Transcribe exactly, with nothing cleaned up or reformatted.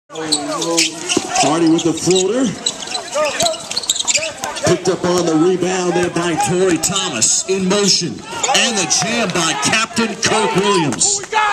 Hardy with the floater. Picked up on the rebound there by Torrey Thomas. In motion. And the jam by Captain Kirk Williams.